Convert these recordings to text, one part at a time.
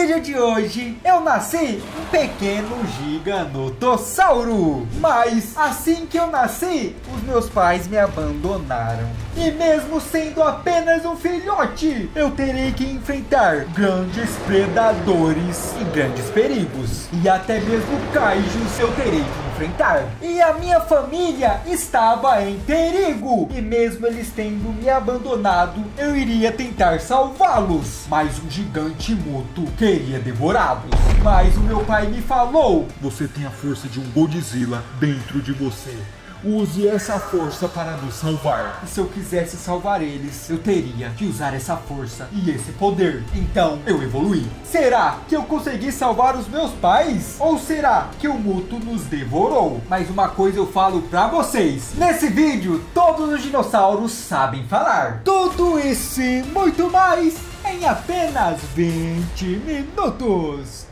vídeo de hoje, eu nasci um pequeno giganotossauro. Mas assim que eu nasci, os meus pais me abandonaram. E mesmo sendo apenas um filhote, eu terei que enfrentar grandes predadores e grandes perigos. E até mesmo kaijus eu terei que enfrentar. E a minha família estava em perigo. E mesmo eles tendo me abandonado, eu iria tentar salvá-los. Mas um gigante muto queria devorá-los. Mas o meu pai me falou: você tem a força de um Godzilla dentro de você. Use essa força para nos salvar. E se eu quisesse salvar eles, eu teria que usar essa força e esse poder. Então eu evoluí. Será que eu consegui salvar os meus pais? Ou será que o Muto nos devorou? Mas uma coisa eu falo pra vocês: nesse vídeo, todos os dinossauros sabem falar. Tudo isso e muito mais em apenas 20 minutos.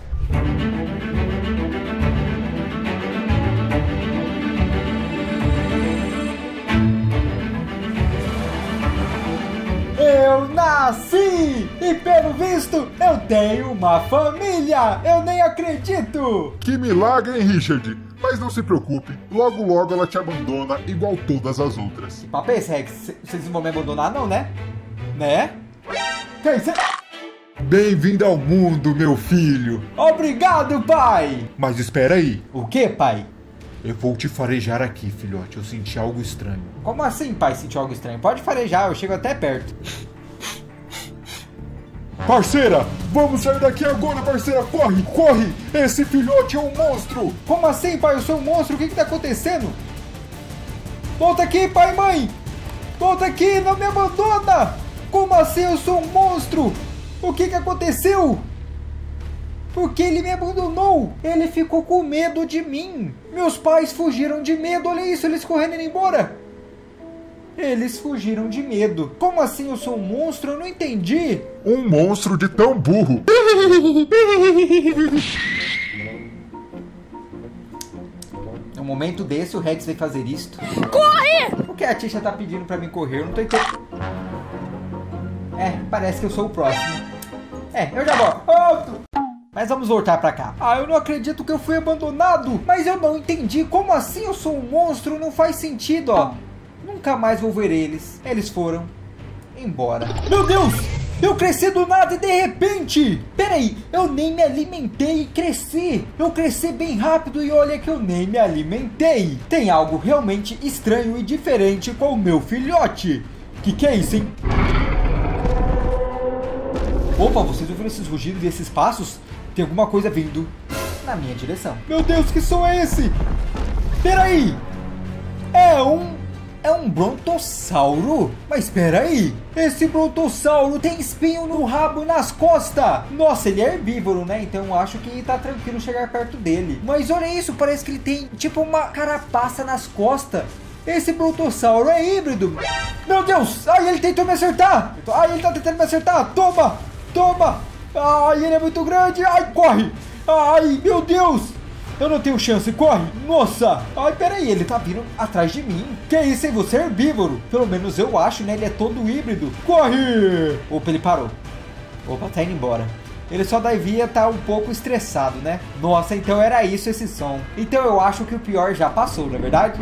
Eu nasci! E pelo visto, eu tenho uma família! Eu nem acredito! Que milagre, hein, Richard? Mas não se preocupe, logo logo ela te abandona igual todas as outras. Que papo é esse, Rex? Vocês não vão me abandonar não, né? Né? Que é isso? Bem-vindo ao mundo, meu filho! Obrigado, pai! Mas espera aí. O que, pai? Eu vou te farejar aqui, filhote. Eu senti algo estranho. Como assim, pai, sentiu algo estranho? Pode farejar, eu chego até perto. Parceira, vamos sair daqui agora, parceira. Corre, corre. Esse filhote é um monstro. Como assim, pai? Eu sou um monstro. O que tá acontecendo? Volta aqui, pai e mãe. Volta aqui, não me abandona. Como assim eu sou um monstro? O que aconteceu? Porque ele me abandonou. Ele ficou com medo de mim. Meus pais fugiram de medo. Olha isso, eles correndo indo embora. Eles fugiram de medo. Como assim eu sou um monstro? Eu não entendi. Um monstro de tão burro. No momento desse, o Rex veio fazer isto. Corre! O que a Tisha tá pedindo pra mim correr? Eu não tô entendendo. Parece que eu sou o próximo. Eu já volto. Mas vamos voltar pra cá. Eu não acredito que eu fui abandonado. Mas eu não entendi. Como assim eu sou um monstro? Não faz sentido, ó. Nunca mais vou ver eles. Eles foram embora. Meu Deus! Eu cresci do nada e de repente... Peraí, eu nem me alimentei e cresci. Eu cresci bem rápido e olha que eu nem me alimentei. Tem algo realmente estranho e diferente com o meu filhote. Que é isso, hein? Opa, vocês ouviram esses rugidos e esses passos? Tem alguma coisa vindo na minha direção. Meu Deus, que som é esse? Peraí! É um brontossauro? Mas peraí! Esse brontossauro tem espinho no rabo e nas costas! Nossa, ele é herbívoro, né? Então eu acho que tá tranquilo chegar perto dele. Mas olha isso, parece que ele tem tipo uma carapaça nas costas. Esse brontossauro é híbrido. Meu Deus! Ai, ele tentou me acertar! Ai, ele tá tentando me acertar! Toma! Toma! Ai, ele é muito grande! Ai, corre! Ai, meu Deus! Eu não tenho chance, corre! Nossa! Ai, peraí, ele tá vindo atrás de mim. Que isso, hein? Você é herbívoro. Pelo menos eu acho, né? Ele é todo híbrido. Corre! Opa, ele parou. Opa, tá indo embora. Ele só devia estar um pouco estressado, né? Nossa, então era isso esse som. Então eu acho que o pior já passou, não é verdade?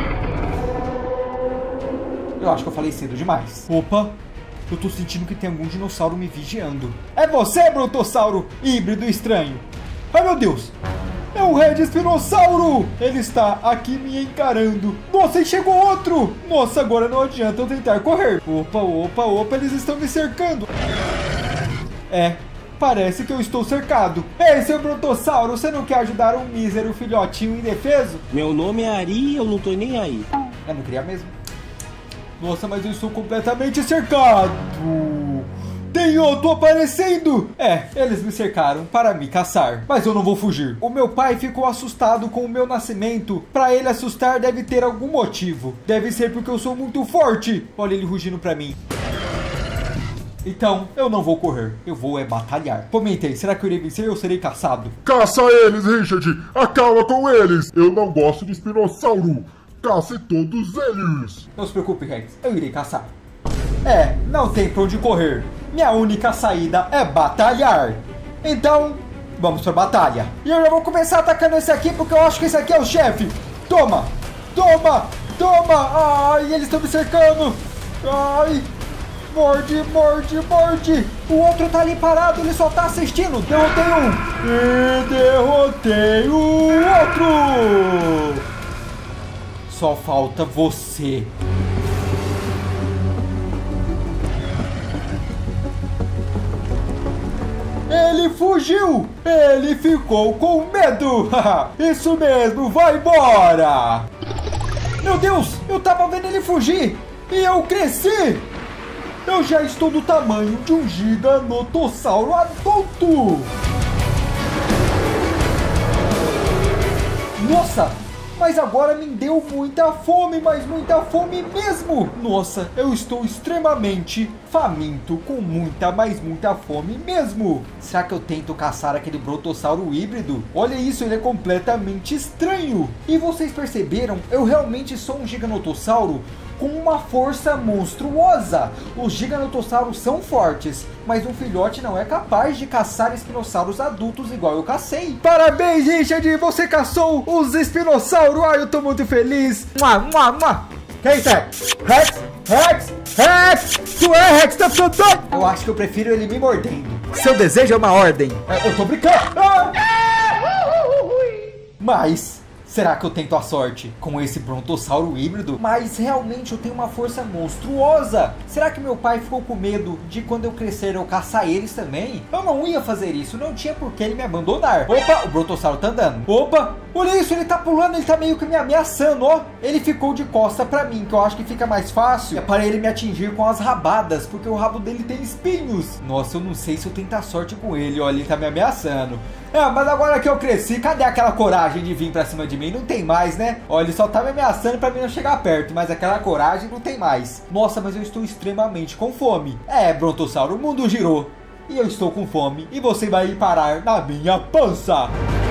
Eu acho que eu falei cedo demais. Opa! Eu tô sentindo que tem algum dinossauro me vigiando. É você, brontossauro híbrido estranho. Ai, meu Deus. É o Red Espinossauro. Ele está aqui me encarando. Nossa, e chegou outro. Nossa, agora não adianta eu tentar correr. Opa, opa, opa, eles estão me cercando. Parece que eu estou cercado. Ei, seu brontossauro, você não quer ajudar um mísero filhotinho indefeso? Meu nome é Ari e eu não tô nem aí. Eu não queria mesmo. Nossa, mas eu estou completamente cercado. Tem outro aparecendo. Eles me cercaram para me caçar. Mas eu não vou fugir. O meu pai ficou assustado com o meu nascimento. Para ele assustar deve ter algum motivo. Deve ser porque eu sou muito forte. Olha ele rugindo para mim. Então, eu não vou correr. Eu vou batalhar. Comentei, será que eu irei vencer ou serei caçado? Caça eles, Richard. Acaba com eles. Eu não gosto de espinossauro. Cace todos eles. Não se preocupe, Rex. Eu irei caçar. Não tem pra onde correr. Minha única saída é batalhar. Então, vamos pra batalha. E eu já vou começar atacando esse aqui, porque eu acho que esse aqui é o chefe. Toma, toma, toma. Ai, eles estão me cercando. Ai, morde, morde, morde. O outro tá ali parado, ele só tá assistindo. Derrotei um. E derrotei o outro. Só falta você. Ele fugiu! Ele ficou com medo! Isso mesmo, vai embora! Meu Deus, eu tava vendo ele fugir! E eu cresci! Eu já estou do tamanho de um giganotossauro adulto! Nossa! Mas agora me deu muita fome, mas muita fome mesmo! Nossa, eu estou extremamente faminto, com muita, mas muita fome mesmo! Será que eu tento caçar aquele brontossauro híbrido? Olha isso, ele é completamente estranho! E vocês perceberam? Eu realmente sou um giganotossauro com uma força monstruosa. Os giganotossauros são fortes, mas um filhote não é capaz de caçar espinossauros adultos igual eu cacei. Parabéns, Richard! Você caçou os espinossauros! Ai, eu tô muito feliz! Mua, mua, mua. Quem é? Rex? Rex? Rex? Tu é, Rex? Tá ficando doido? Eu acho que eu prefiro ele me mordendo. Seu desejo é uma ordem. Eu tô brincando. Mas será que eu tento a sorte com esse brontossauro híbrido? Mas realmente eu tenho uma força monstruosa. Será que meu pai ficou com medo de quando eu crescer eu caçar eles também? Eu não ia fazer isso, não tinha por que ele me abandonar. Opa, o brontossauro tá andando. Opa, olha isso, ele tá pulando, ele tá meio que me ameaçando, ó. Ele ficou de costa pra mim, que eu acho que fica mais fácil. É para ele me atingir com as rabadas, porque o rabo dele tem espinhos. Nossa, eu não sei se eu tento a sorte com ele, ó, ele tá me ameaçando. Mas agora que eu cresci, cadê aquela coragem de vir pra cima de mim? Não tem mais, né? Ó, ele só tá me ameaçando pra mim não chegar perto, mas aquela coragem não tem mais. Nossa, mas eu estou extremamente com fome. Brontossauro, o mundo girou. E eu estou com fome. E você vai ir parar na minha pança.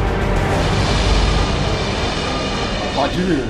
Pode ir.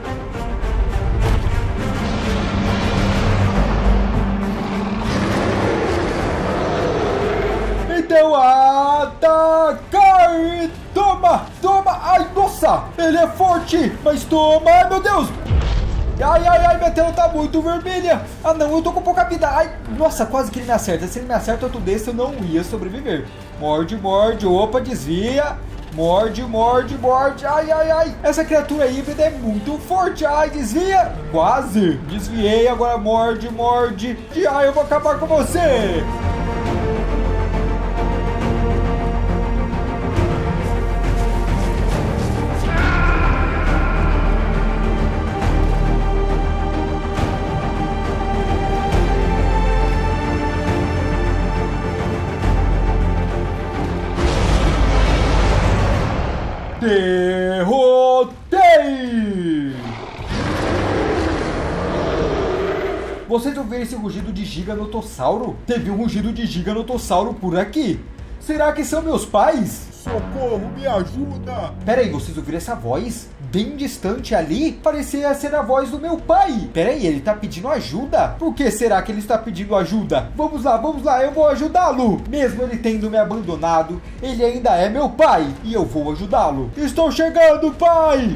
Então atacar e toma, toma, ai, nossa, ele é forte, mas toma, ai, meu Deus, ai, ai, ai, minha tela tá muito vermelha, ah não, eu tô com pouca vida, ai, nossa, quase que ele me acerta, se ele me acerta outro desse eu não ia sobreviver, morde, morde, opa, desvia, morde, morde, morde, ai, ai, ai, essa criatura híbrida é muito forte, ai, desvia, quase, desviei, agora morde, morde, e ai, eu vou acabar com você. Derrotei! Vocês ouviram esse rugido de giganotossauro? Teve um rugido de giganotossauro por aqui. Será que são meus pais? Socorro, me ajuda! Pera aí, vocês ouviram essa voz? Bem distante ali? Parecia ser a voz do meu pai. Pera aí, ele tá pedindo ajuda? Por que será que ele está pedindo ajuda? Vamos lá, eu vou ajudá-lo. Mesmo ele tendo me abandonado, ele ainda é meu pai. E eu vou ajudá-lo. Estou chegando, pai!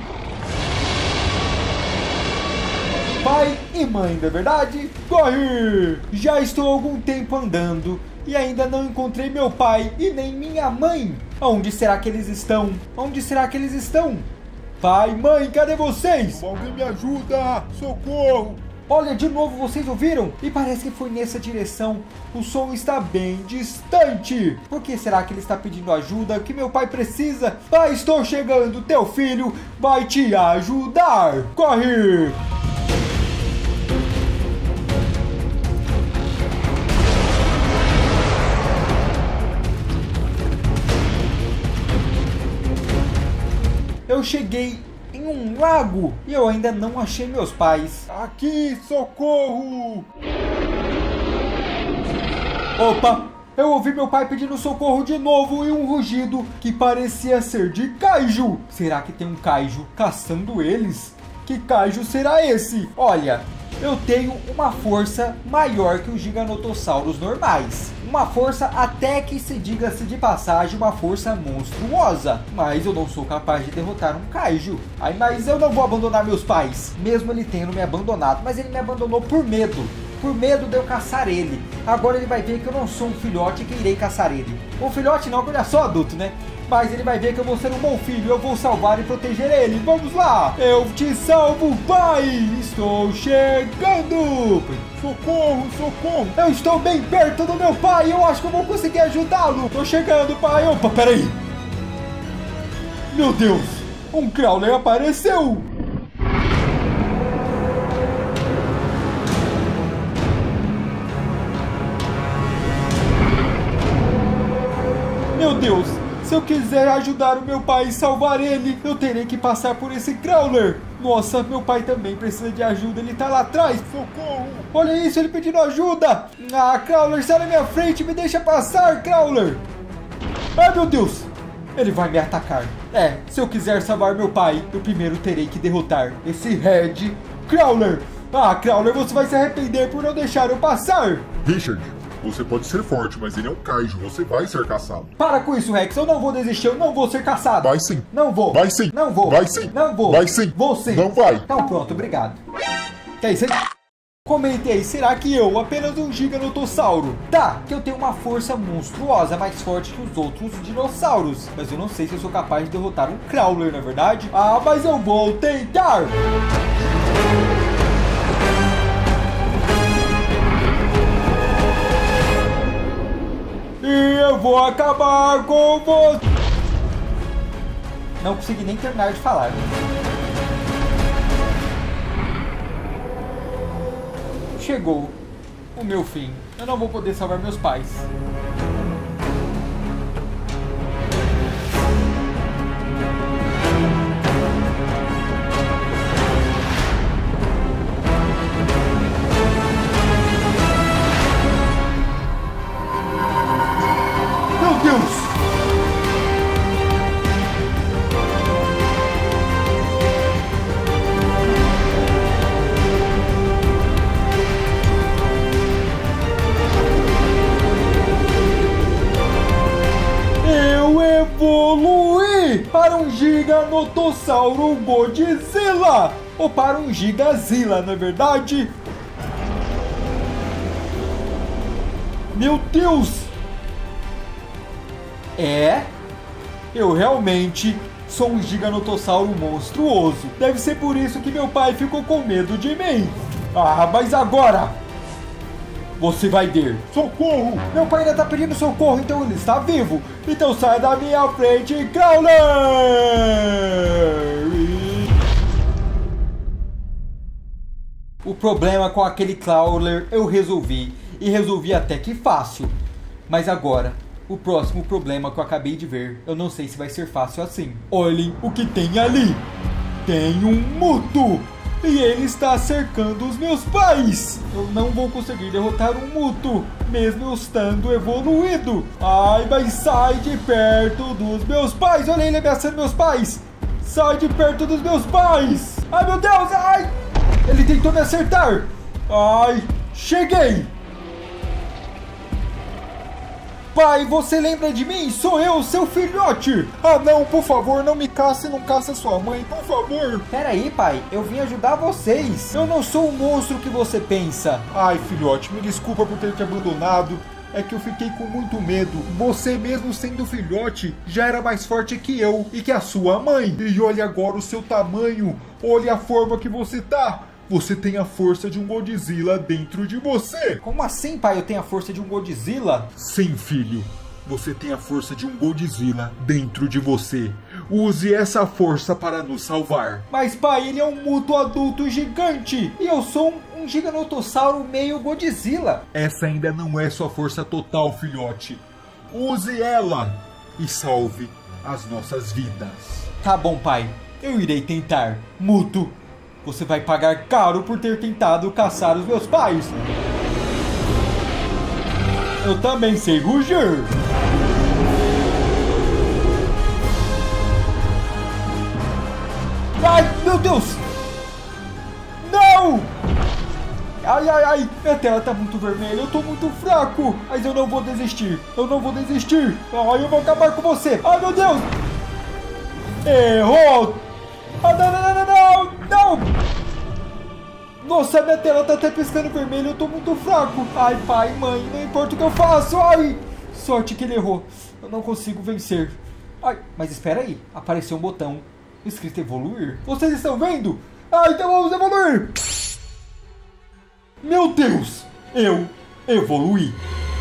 Pai e mãe, não é verdade? Corre! Já estou há algum tempo andando e ainda não encontrei meu pai e nem minha mãe. Onde será que eles estão? Onde será que eles estão? Pai, mãe, cadê vocês? Alguém me ajuda! Socorro! Olha, de novo, vocês ouviram? E parece que foi nessa direção. O som está bem distante. Por que será que ele está pedindo ajuda? Que meu pai precisa? Pai, estou chegando. Teu filho vai te ajudar. Corre! Eu cheguei em um lago e eu ainda não achei meus pais. Aqui, socorro! Opa! Eu ouvi meu pai pedindo socorro de novo e um rugido que parecia ser de kaiju. Será que tem um kaiju caçando eles? Que kaiju será esse? Olha, eu tenho uma força maior que os giganotossauros normais. Uma força até que se diga-se de passagem, uma força monstruosa. Mas eu não sou capaz de derrotar um kaiju. Ai, mas eu não vou abandonar meus pais, mesmo ele tendo me abandonado. Mas ele me abandonou por medo. Por medo de eu caçar ele. Agora ele vai ver que eu não sou um filhote que irei caçar ele. Um filhote não, porque ele é só adulto, né? Mas ele vai ver que eu vou ser um bom filho. Eu vou salvar e proteger ele. Vamos lá. Eu te salvo, pai. Estou chegando. Socorro, socorro. Eu estou bem perto do meu pai. Eu acho que eu vou conseguir ajudá-lo. Tô chegando, pai. Opa, peraí. Meu Deus. Um Crawler apareceu. Meu Deus, se eu quiser ajudar o meu pai e salvar ele, eu terei que passar por esse Crawler. Nossa, meu pai também precisa de ajuda, ele tá lá atrás. Socorro! Olha isso, ele pedindo ajuda. Ah, Crawler, sai da minha frente, me deixa passar, Crawler. Ai, meu Deus, ele vai me atacar. É, se eu quiser salvar meu pai, eu primeiro terei que derrotar esse Red Crawler. Ah, Crawler, você vai se arrepender por não deixar eu passar. Richard, você pode ser forte, mas ele é um kaiju, você vai ser caçado. Para com isso, Rex, eu não vou desistir, eu não vou ser caçado. Vai sim. Não vou. Vai sim. Não vou. Vai sim. Não vou. Vai sim. Vou sim. Não vai. Então pronto, obrigado. Que é isso aí? Comente aí, será que eu, apenas um giganotossauro, tá, que eu tenho uma força monstruosa, mais forte que os outros dinossauros, mas eu não sei se eu sou capaz de derrotar um Crawler, na verdade? Ah, mas eu vou tentar! E eu vou acabar com você! Não consegui nem terminar de falar. Chegou o meu fim. Eu não vou poder salvar meus pais. Meu Deus! Evoluir para um Giganotossauro Godzilla, ou para um Gigazilla, na verdade. Meu Deus! Eu realmente sou um Giganotossauro monstruoso. Deve ser por isso que meu pai ficou com medo de mim. Ah, mas agora você vai ver. Socorro! Meu pai ainda tá pedindo socorro, então ele está vivo. Então sai da minha frente, Crawler! O problema com aquele Crawler eu resolvi. E resolvi até que fácil. Mas agora, o próximo problema que eu acabei de ver, eu não sei se vai ser fácil assim. Olhem o que tem ali. Tem um Muto. E ele está cercando os meus pais. Eu não vou conseguir derrotar um Muto, mesmo eu estando evoluído. Ai, mas sai de perto dos meus pais. Olha ele ameaçando meus pais. Sai de perto dos meus pais. Ai, meu Deus, ai. Ele tentou me acertar. Ai, cheguei. Pai, você lembra de mim? Sou eu, seu filhote! Ah não, por favor, não me caça e não caça sua mãe, por favor! Pera aí, pai, eu vim ajudar vocês! Eu não sou o monstro que você pensa! Ai, filhote, me desculpa por ter te abandonado. É que eu fiquei com muito medo. Você mesmo sendo filhote, já era mais forte que eu e que a sua mãe. E olha agora o seu tamanho, olha a forma que você tá. Você tem a força de um Godzilla dentro de você. Como assim, pai? Eu tenho a força de um Godzilla? Sim, filho. Você tem a força de um Godzilla dentro de você. Use essa força para nos salvar. Mas, pai, ele é um Muto adulto gigante. E eu sou um Giganotossauro meio Godzilla. Essa ainda não é sua força total, filhote. Use ela e salve as nossas vidas. Tá bom, pai. Eu irei tentar. Muto, você vai pagar caro por ter tentado caçar os meus pais. Eu também sei rugir. Ai, meu Deus! Não! Ai, Ai, ai, ai. Minha tela tá muito vermelha. Eu tô muito fraco. Mas eu não vou desistir. Eu não vou desistir. Ai, eu vou acabar com você. Ai, meu Deus. Errou. Ah, não, não, não, não, não. Nossa, minha tela tá até piscando vermelho. Eu tô muito fraco. Ai, pai, mãe, não importa o que eu faço. Ai. Sorte que ele errou. Eu não consigo vencer. Ai, mas espera aí. Apareceu um botão escrito evoluir. Vocês estão vendo? Ah, então vamos evoluir. Meu Deus, eu evoluí.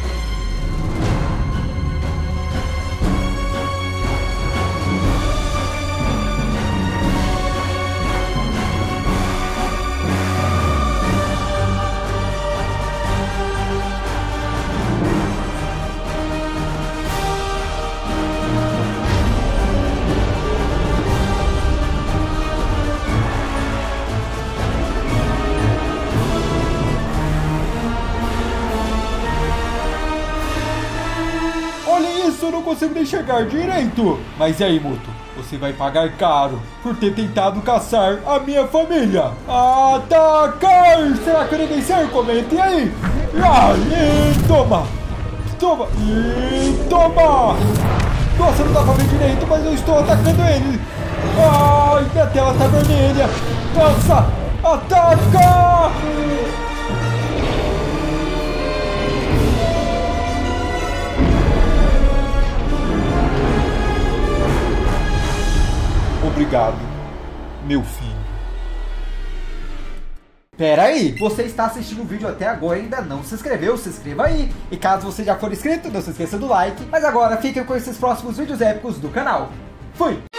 Eu não consigo nem enxergar direito. Mas e aí, Muto? Você vai pagar caro por ter tentado caçar a minha família. Atacar! Será que eu irei vencer? Comentem aí. E toma! Toma! E toma! Nossa, não dá pra ver direito, mas eu estou atacando ele. Ai, minha tela tá vermelha. Nossa! Ataca! Obrigado, meu filho. Pera aí, você está assistindo o vídeo até agora e ainda não se inscreveu? Se inscreva aí. E caso você já for inscrito, não se esqueça do like. Mas agora fiquem com esses próximos vídeos épicos do canal. Fui!